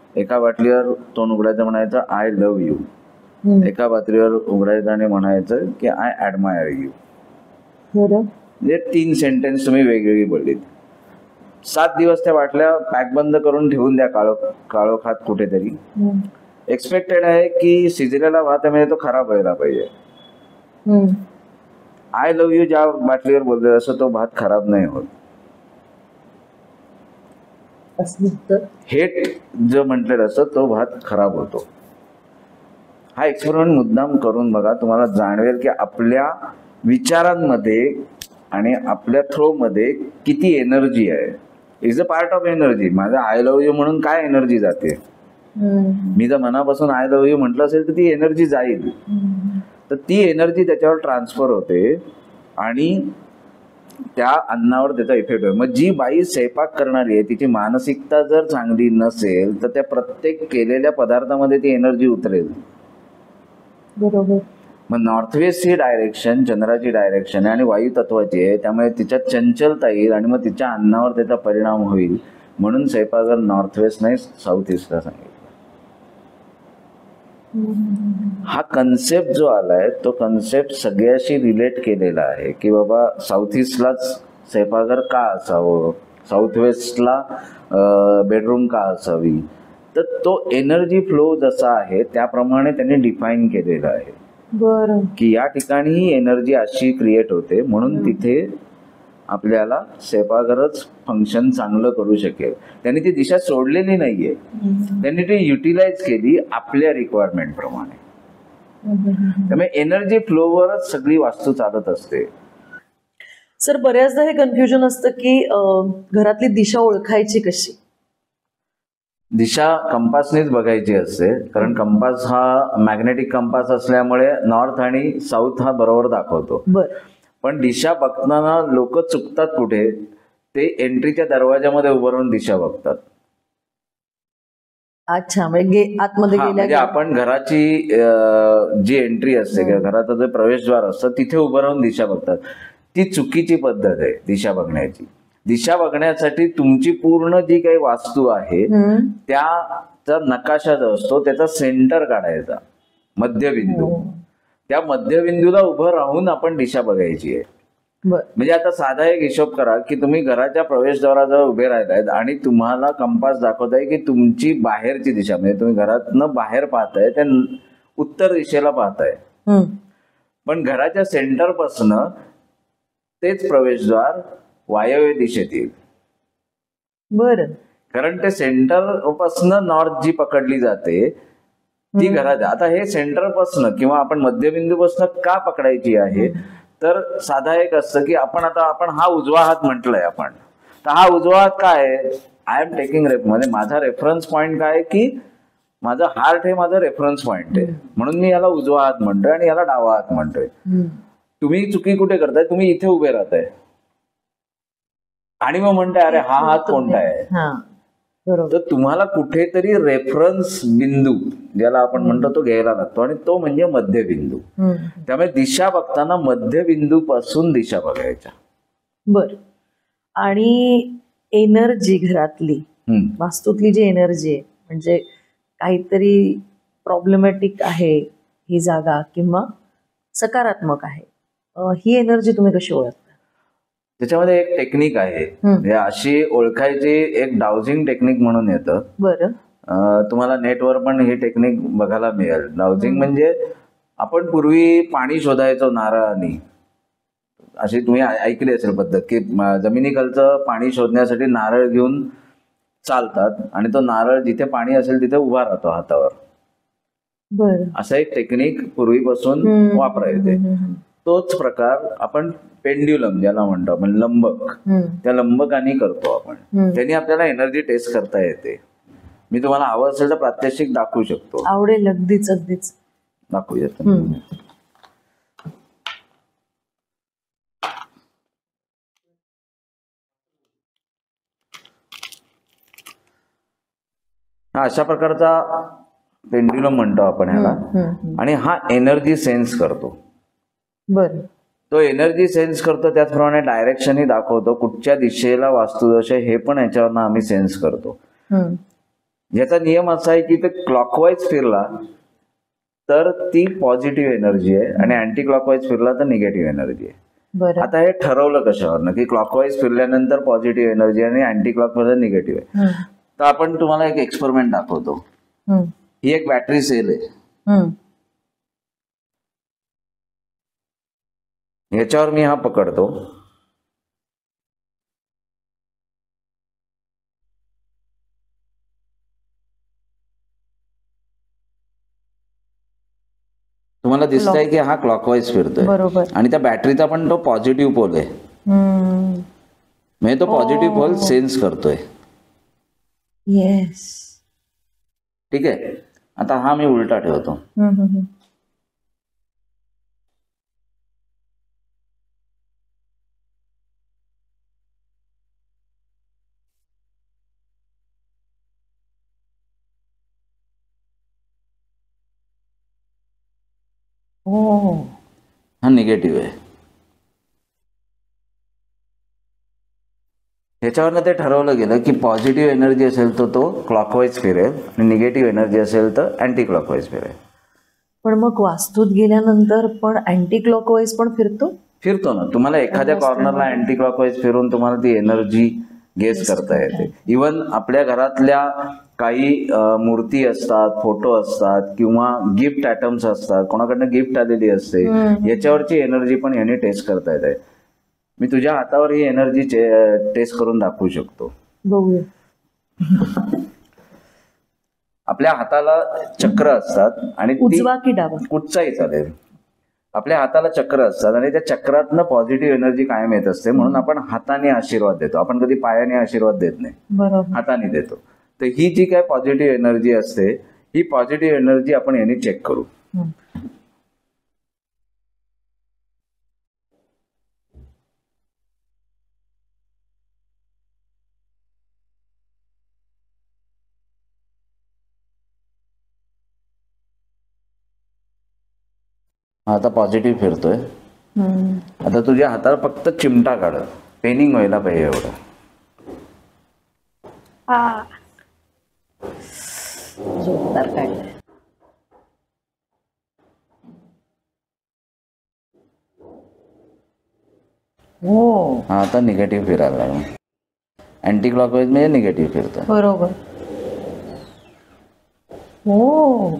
एका बाटलीवर तोंड उघडायचं, म्हणायचं आय लव्ह यू. एका बाटलीवर उघडायचं आणि म्हणायचं की आय ऍडमायर यू. म्हणजे 3 सेंटेन्स तुम्ही वेगवेगळी बोललीत. 7 दिवस त्या बाटल्या पॅक बंद करून ठेवून द्या काळोखात कुठेतरी. एक्सपेक्टेड आहे की शिजलेला भात आहे म्हणजे तो खराब व्हायला पाहिजे. आय लव्ह यू ज्या बाटलीवर बोलतोय असं तो भात खराब नाही होत. हेट जो म्हटलेलं असतं तो भात खराब होतो. हा एक्सपेरिमेंट मुद्दाम करून बघा, तुम्हाला जाणवेल की आपल्या विचारांमध्ये आणि आपल्या थ्रो मध्ये किती एनर्जी आहे. Is a part of energy. माझं आय लव्ह यू म्हणून काय एनर्जी जाते. मी जर मनापासून आय लव्ह यू म्हटलं असेल तर ती एनर्जी जाईल. तर ती एनर्जी त्याच्यावर ट्रान्सफर होते आणि त्या अन्नावर त्याचा इफेक्ट होतो. मग जी बाई स्वयंपाक करणारी आहे तिची मानसिकता जर चांगली नसेल तर त्या प्रत्येक केलेल्या पदार्थामध्ये ती एनर्जी उतरेल. बरोबर. मग नॉर्थ वेस्ट ही डायरेक्शन चंद्राची डायरेक्शन आहे आणि वायू तत्वाची आहे, त्यामुळे तिच्यात चंचलता येईल आणि मग तिच्या अन्नावर त्याचा परिणाम होईल. म्हणून स्वयंपाकघर नॉर्थ वेस्ट नाही साऊथ ईस्टला सांगितलं. हा कन्सेप्ट जो आलाय तो कन्सेप्ट सगळ्याशी रिलेट केलेला आहे की बाबा साऊथ ईस्टलाच स्वयंपाकघर का असावं, साऊथ वेस्टला बेडरूम का असावी. तर तो एनर्जी फ्लो जसा आहे त्याप्रमाणे त्यांनी डिफाईन केलेला आहे. बरं. की या ठिकाणी ही एनर्जी अशी क्रिएट होते म्हणून तिथे आपल्याला स्वयंपाकघरच फंक्शन चांगलं करू शकेल. त्यांनी ती दिशा सोडलेली नाहीये, त्यांनी ती युटिलाइज केली आपल्या रिक्वायरमेंट प्रमाणे. त्यामुळे एनर्जी फ्लोवरच सगळी वास्तू चालत असते. सर, बऱ्याचदा हे कन्फ्युजन असतं की घरातली दिशा ओळखायची कशी. दिशा कंपासनेच बघायची असते, कारण कंपास हा मॅग्नेटिक कंपास असल्यामुळे नॉर्थ आणि साऊथ हा बरोबर दाखवतो. पण दिशा बघताना लोक चुकतात कुठे, ते एंट्रीच्या दरवाजामध्ये उभं राहून दिशा बघतात. अच्छा, म्हणजे आतमध्ये म्हणजे आपण घराची जी एंट्री असते किंवा घराचा जो प्रवेशद्वार असतं तिथे उभं राहून दिशा बघतात. ती चुकीची पद्धत आहे दिशा बघण्याची. दिशा बघण्यासाठी तुमची पूर्ण जी काही वास्तू आहे त्याचा नकाशा जो असतो त्याचा सेंटर काढायचा, मध्यबिंदू. त्या मध्यबिंदूला उभं राहून आपण दिशा बघायची आहे. म्हणजे आता साधा एक हिशोब करा की तुम्ही घराच्या प्रवेशद्वाराजवळ उभे राहिलायत आणि तुम्हाला कंपास दाखवताय की तुमची बाहेरची दिशा, म्हणजे तुम्ही घरातनं बाहेर पाहताय त्या उत्तर दिशेला पाहताय. पण घराच्या सेंटर पासन तेच प्रवेशद्वार वायव्य दिशेत येईल. बरं. कारण ते सेंटर पासन नॉर्थ जी पकडली जाते ती घरात. आता हे सेंटर पासन किंवा आपण मध्यबिंदू पासन का पकडायची आहे, तर साधा एक असतं की आपण हा उजवा हात म्हटलंय आपण, तर हा उजवा हात काय आहे, आय एम टेकिंग म्हणजे माझा रेफरन्स पॉइंट काय आहे की माझा हार्ट हे माझा रेफरन्स पॉइंट आहे, म्हणून मी याला उजवा हात म्हणतोय आणि याला डावा हात म्हणतोय. तुम्ही चुकी कुठे करताय, तुम्ही इथे उभे राहताय आणि मग म्हणताय अरे हा हात कोणता आहे. तर तुम्हाला कुठेतरी रेफरन्स बिंदू ज्याला आपण म्हणतो तो घ्यायला लागतो आणि तो म्हणजे मध्यबिंदू. त्यामुळे दिशा बघताना मध्यबिंदू पासून दिशा बघायच्या. बर. आणि एनर्जी घरातली वास्तूतली जी एनर्जी आहे, म्हणजे काहीतरी प्रॉब्लेमॅटिक आहे ही जागा किंवा सकारात्मक आहे, ही एनर्जी तुम्ही कशी ओळखता. त्याच्यामध्ये एक टेक्निक आहे, अशी ओळखायची एक डाउजिंग टेक्निक म्हणून येतं. बरं. तुम्हाला नेटवर पण ही टेक्निक बघायला मिळेल. डाउजिंग म्हणजे आपण पूर्वी पाणी शोधायचो नारळाने, अशी तुम्ही ऐकली असेल पद्धत की जमिनीखालचं पाणी शोधण्यासाठी नारळ घेऊन चालतात आणि तो नारळ जिथे पाणी असेल तिथे उभा राहतो हातावर. बरं. असं एक टेक्निक पूर्वीपासून वापरायचे. तोच प्रकार आपण पेंड्युलम ज्याला म्हणतो आपण, लंबक, त्या लंबकानी करतो आपण. त्यांनी आपल्याला एनर्जी टेस्ट करता येते. मी तुम्हाला हवं असेल तर प्रात्यक्षिक दाखवू शकतो. आवडेल. अगदीच अगदीच दाखवूयात. हा अशा प्रकारचा पेंड्युलम म्हणतो आपण ह्याला, आणि हा एनर्जी सेन्स करतो. बरं. तो एनर्जी सेन्स करतो, त्याचप्रमाणे डायरेक्शनही दाखवतो, कुठच्या दिशेला वास्तुदोष आहे हे पण याच्यावरनं आम्ही सेन्स करतो. याचा नियम असा आहे की ते क्लॉकवाईज फिरला तर ती पॉझिटिव्ह एनर्जी आहे आणि अँटी क्लॉकवाईज फिरला तर निगेटिव्ह एनर्जी आहे. बरं. आता हे ठरवलं कशावरनं की क्लॉकवाईज फिरल्यानंतर पॉझिटिव्ह एनर्जी आणि अँटी क्लॉकवाईज निगेटिव्ह आहे. तर आपण तुम्हाला एक एक्सपेरिमेंट दाखवतो. ही एक बॅटरी सेल आहे. याच्यावर मी हा पकडतो. तुम्हाला दिसतंय की हा क्लॉकवाईज फिरतोय. बरोबर. आणि त्या बॅटरीचा पण तो पॉझिटिव्ह पोल आहे. म्हणजे तो पॉझिटिव्ह पोल सेन्स करतोय. येस. ठीक आहे. आता हा मी उलटा ठेवतो. हा निगेटिव्ह आहे. ह्याच्यावरनं ते ठरवलं गेलं की पॉझिटिव्ह एनर्जी असेल तर तो क्लॉकवाईज फिरेल आणि निगेटिव्ह एनर्जी असेल तर अँटी क्लॉकवाईज फिरेल. पण मग वास्तूत गेल्यानंतर पण अँटी क्लॉकवाईज पण फिरतो ना. तुम्हाला एखाद्या कॉर्नरला अँटी क्लॉकवाईज फिरून तुम्हाला ती एनर्जी गेस करता येते. इवन आपल्या घरातल्या काही मूर्ती असतात, फोटो असतात किंवा गिफ्ट आयटम्स असतात, कोणाकडनं गिफ्ट आलेली असते, याच्यावरची एनर्जी पण याने टेस्ट करता येते. मी तुझ्या हातावर ही एनर्जी टेस्ट करून दाखवू शकतो. बघूया. आपल्या हाताला चक्र असतात आणि उजवा की डावा कुठचाही चालेल. आपल्या हाताला चक्र असतात आणि त्या चक्रातनं पॉझिटिव्ह एनर्जी कायम येत असते. म्हणून आपण हाताने आशीर्वाद देतो. आपण कधी पायाने आशीर्वाद देत नाही, बरोबर, हाताने देतो. तर ही जी काय पॉझिटिव्ह एनर्जी असते, ही पॉझिटिव्ह एनर्जी आपण याने चेक करू. आता पॉझिटिव्ह फिरतोय. आता तुझ्या हाताला फक्त चिमटा काढ, पेनिंग व्हायला पाहिजे एवढं. जोरदार काढलंय. हा आता निगेटिव्ह फिरायला लागला. अँटी क्लॉकवाईज म्हणजे निगेटिव्ह फिरतो. बरोबर. हो.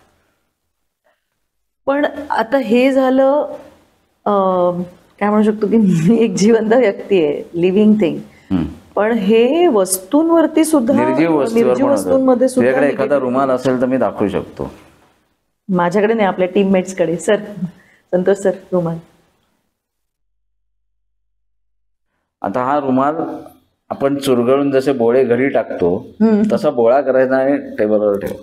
पण आता हे झालं, काय म्हणू शकतो की मी एक जिवंत व्यक्ती आहे, लिव्हिंग थिंग. पण हे वस्तूंवरती सुद्धा, निर्जीव वस्तूंमध्ये सुद्धा. तुझ्याकडे एखादा रुमाल असेल तर मी दाखवू शकतो. माझ्याकडे नाही, आपल्या टीममेट्स कडे. सर, संतोष सर, रुमाल. आता हा रुमाल आपण चुरगळून जसे बोळे घरी टाकतो तसा बोळा करायचा आणि टेबलवर ठेव.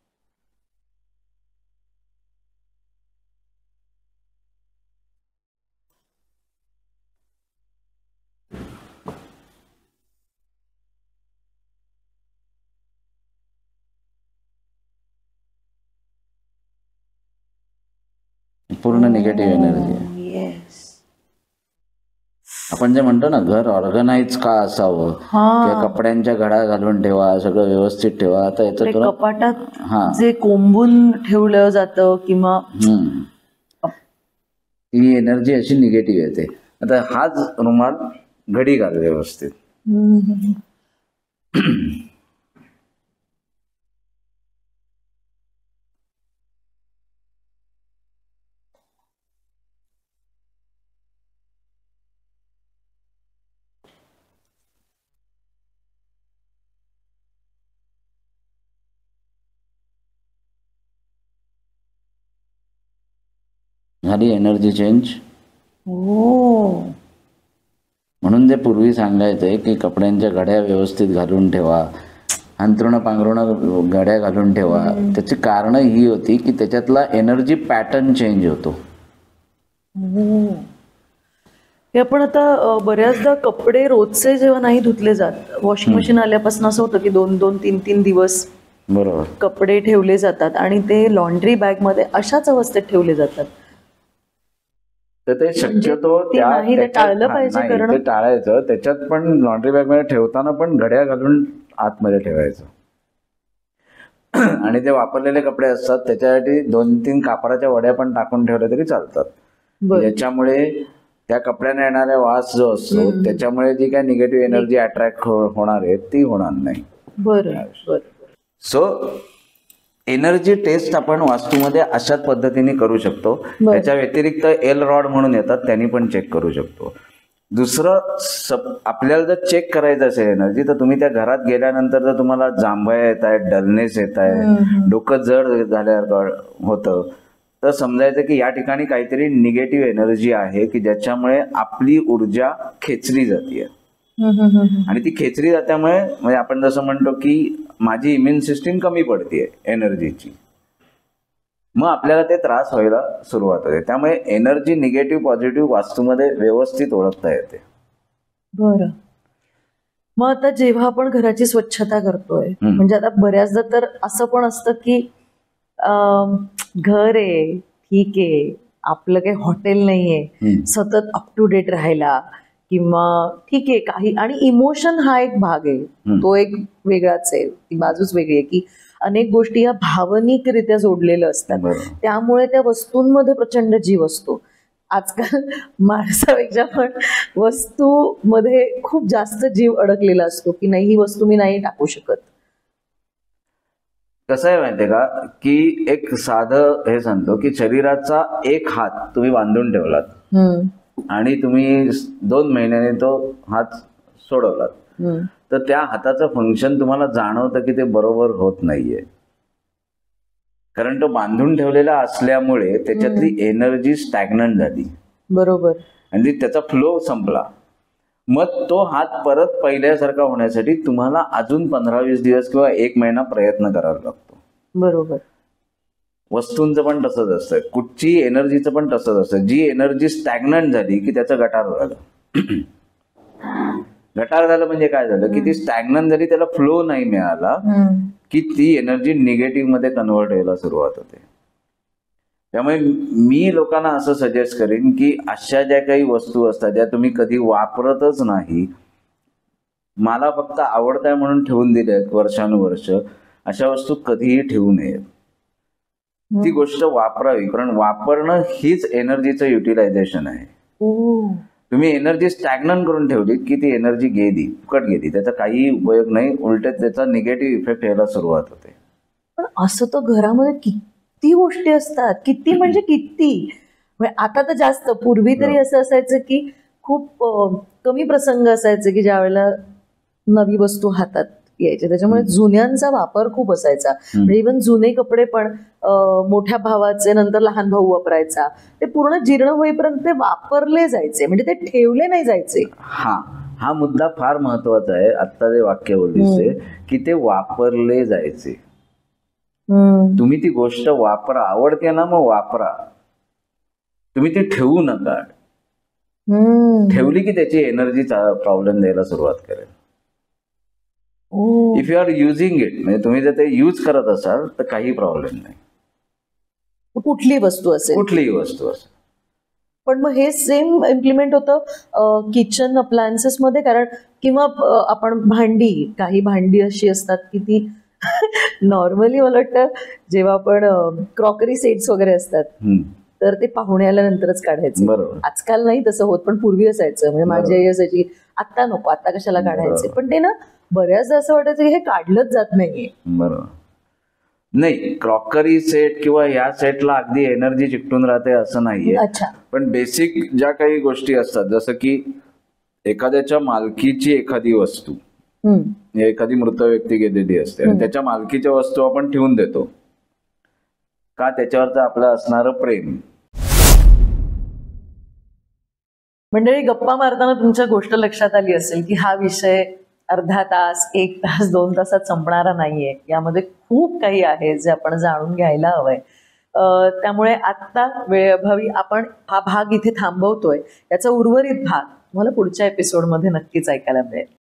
पूर्ण निगेटिव्ह एनर्जी. येस. आपण जे म्हणतो ना, घर ऑर्गनाइज का असावं, किंवा कपड्यांच्या घड्या घालून ठेवा, सगळं व्यवस्थित ठेवा. आता याचं कपाटात जे कोंबून ठेवलं जातं किंवा ही एनर्जी अशी निगेटिव्ह येते. आता हाच रुमाल घडी घाल व्यवस्थित. झाली एनर्जी चेंज. म्हणून ते पूर्वी सांगायचंय की कपड्यांच्या घड्या व्यवस्थित घालून ठेवा, अंथरुण पांघरुण घड्या घालून ठेवा. त्याची कारण ही होती की त्याच्यातला एनर्जी पॅटर्न चेंज होतो. हे आपण आता बऱ्याचदा कपडे रोजचे जेव्हा नाही धुतले जात, वॉशिंग मशीन आल्यापासून असं होतं की 2-2, 3-3 दिवस बरोबर कपडे ठेवले जातात आणि ते लॉन्ड्री बॅग मध्ये अशाच अवस्थेत ठेवले जातात. तर ते शक्यतो टाळलं पाहिजे. ते टाळायचं. त्याच्यात पण लॉन्ड्री बॅग मध्ये ठेवताना पण घड्या घालून आतमध्ये ठेवायचं. आणि ते वापरलेले कपडे असतात त्याच्यासाठी 2-3 कापडाच्या वड्या पण टाकून ठेवल्या तरी चालतात. बरं. याच्यामुळे त्या कपड्याने येणारा वास जो असतो त्याच्यामुळे जी काय निगेटिव्ह एनर्जी अट्रॅक्ट होणार आहे ती होणार नाही. बरं बरं. सो एनर्जी टेस्ट आपण वास्तूमध्ये अशाच पद्धतीने करू शकतो. त्याच्या व्यतिरिक्त एल रॉड म्हणून येतात, त्यांनी पण चेक करू शकतो. दुसरं आपल्याला जर चेक करायचं असेल एनर्जी, तर तुम्ही त्या घरात गेल्यानंतर जर तुम्हाला जांभया येत आहेत, डलनेस येत आहे, डोकं जड झाल्यावर होतं, तर समजायचं की या ठिकाणी काहीतरी निगेटिव्ह एनर्जी आहे की ज्याच्यामुळे आपली ऊर्जा खेचली जाते. आणि ती खेचली जात्यामुळे म्हणजे आपण जसं म्हणतो की माझी इम्युन सिस्टीम कमी पडते एनर्जीची, मग आपल्याला ते त्रास व्हायला सुरुवात होते. त्यामुळे एनर्जी निगेटिव्ह पॉझिटिव्ह वास्तूमध्ये व्यवस्थित ओळखता येते. बरं. मग आता जेव्हा आपण घराची स्वच्छता करतोय, म्हणजे आता बऱ्याचदा तर असं पण असतं की घर आहे, ठीक आहे, आपलं काही हॉटेल नाहीये, सतत अप टू डेट राहायला, किंवा ठीक आहे काही, आणि इमोशन हा एक भाग आहे, तो एक वेगळाच आहे, ती बाजूच वेगळी आहे की अनेक गोष्टी या भावनिकरित्या जोडलेल्या असतात. त्यामुळे त्या वस्तूंमध्ये प्रचंड जीव असतो. आजकाल माणसापेक्षा पण वस्तूमध्ये खूप जास्त जीव अडकलेला असतो की नाही, ही वस्तू मी नाही टाकू शकत. कसं आहे माहितीये का की एक साधं हे सांगतो की शरीराचा एक हात तुम्ही बांधून ठेवलात आणि तुम्ही 2 महिन्याने तो हात सोडवलात, तर त्या हाताचं फंक्शन तुम्हाला जाणवतं की ते बरोबर होत नाहीये, कारण तो बांधून ठेवलेला असल्यामुळे त्याच्यातली एनर्जी स्टॅग्नंट झाली. बरोबर. आणि त्याचा फ्लो संपला. मग तो हात परत पहिल्यासारखा होण्यासाठी तुम्हाला अजून 15-20 दिवस किंवा 1 महिना प्रयत्न करावा लागतो. बरोबर. वस्तूंचं पण तसंच असतं, कुठची एनर्जीचं पण तसंच असतं. जी एनर्जी स्टॅग्नंट झाली की त्याचं गटार झालं. गटार झालं म्हणजे काय झालं की ती स्टॅग्नंट झाली, त्याला फ्लो नाही मिळाला की ती एनर्जी निगेटिव्ह मध्ये कन्व्हर्ट व्हायला सुरुवात होते. त्यामुळे मी लोकांना असं सजेस्ट करेन की अशा ज्या काही वस्तू असतात ज्या तुम्ही कधी वापरतच नाही, मला फक्त आवडताय म्हणून ठेवून दिल्यात वर्षानुवर्ष, अशा वस्तू कधीही ठेवू नयेत. ती गोष्ट वापरावी, कारण वापरणं हीच एनर्जीचं युटिलायझेशन आहे. तुम्ही एनर्जी स्टॅग्नंट करून ठेवली की ती एनर्जी गेली, फुकट गेली, त्याचा काही उपयोग नाही, उलट त्याचा निगेटिव्ह इफेक्ट यायला सुरुवात होते. पण असं तर घरामध्ये किती गोष्टी असतात, किती म्हणजे किती. आता तर जास्त, पूर्वी तरी असं असायचं की खूप कमी प्रसंग असायचे की ज्या वेळेला नवी वस्तू हातात यायचे, त्याच्यामुळे जुन्यांचा वापर खूप असायचा. म्हणजे इव्हन जुने कपडे पण मोठ्या भावाचे नंतर लहान भाऊ वापरायचा, ते पूर्ण जीर्ण होईपर्यंत ते वापरले जायचे, म्हणजे ते ठेवले नाही जायचे. हा मुद्दा फार महत्वाचा आहे. आता जे वाक्य बोललीस की ते वापरले जायचे. तुम्ही ती गोष्ट वापरा, आवडते ना मग वापरा, तुम्ही ती ठेवू नका. ठेवली की त्याची एनर्जीचा प्रॉब्लेम द्यायला सुरुवात करेल. If you are using it, म्हणजे तुम्ही जर ते यूज करत असाल तर काही प्रॉब्लेम नाही, कुठली वस्तू असेल, कुठलीही वस्तू असेल. पण मग हे सेम इम्प्लिमेंट होतं किचन अप्लायन्सेस मध्ये, कारण किंवा आपण भांडी, काही भांडी अशी असतात की ती नॉर्मली मला वाटतं जेव्हा आपण क्रॉकरी सेट्स वगैरे असतात तर ते पाहुणे आल्यानंतरच काढायचे. बरोबर. आजकाल नाही तसं होत, पण पूर्वी असायचं. म्हणजे माझी आई असायची, आत्ता नको, आत्ता कशाला काढायचे, पण ते ना बऱ्याचदा असं वाटायचं की हे काढलंच जात नाहीये. बरोबर. नाही, क्रॉकरी सेट किंवा या सेटला अगदी एनर्जी चिकटून राहते असं नाहीये. अच्छा. पण बेसिक ज्या काही गोष्टी असतात, जसं की एखाद्याच्या मालकीची एखादी वस्तू, एखादी मृत व्यक्ती गेलेली असते आणि त्याच्या मालकीच्या वस्तू आपण ठेवून देतो का, त्याच्यावरचं आपलं असणारं प्रेम. मंडळी, गप्पा मारताना तुमच्या गोष्ट लक्षात आली असेल की हा विषय अर्धा तास, 1 तास, 2 तासात संपणारा नाहीये. यामध्ये खूप काही आहे जे आपण जाणून घ्यायला हवंय. त्यामुळे आत्ता वेळेअभावी आपण हा भाग इथे थांबवतोय. याचा उर्वरित भाग तुम्हाला पुढच्या एपिसोडमध्ये नक्कीच ऐकायला मिळेल.